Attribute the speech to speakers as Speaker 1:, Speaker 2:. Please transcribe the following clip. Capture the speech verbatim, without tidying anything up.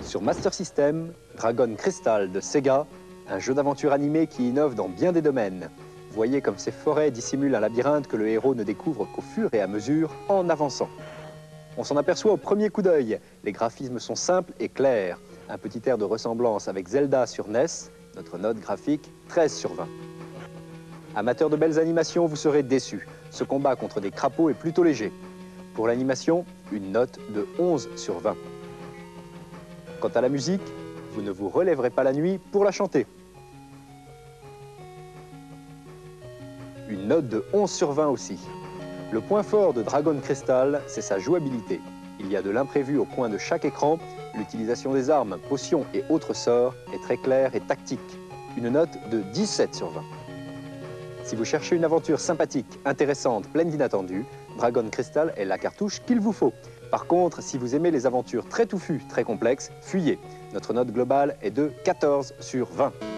Speaker 1: Sur Master System, Dragon Crystal de Sega, un jeu d'aventure animé qui innove dans bien des domaines. Voyez comme ces forêts dissimulent un labyrinthe que le héros ne découvre qu'au fur et à mesure en avançant. On s'en aperçoit au premier coup d'œil, les graphismes sont simples et clairs. Un petit air de ressemblance avec Zelda sur N E S, notre note graphique treize sur vingt. Amateur de belles animations, vous serez déçus. Ce combat contre des crapauds est plutôt léger. Pour l'animation, une note de onze sur vingt. Quant à la musique, vous ne vous relèverez pas la nuit pour la chanter. Une note de onze sur vingt aussi. Le point fort de Dragon Crystal, c'est sa jouabilité. Il y a de l'imprévu au coin de chaque écran. L'utilisation des armes, potions et autres sorts est très claire et tactique. Une note de dix-sept sur vingt. Si vous cherchez une aventure sympathique, intéressante, pleine d'inattendus, Dragon Crystal est la cartouche qu'il vous faut. Par contre, si vous aimez les aventures très touffues, très complexes, fuyez. Notre note globale est de quatorze sur vingt.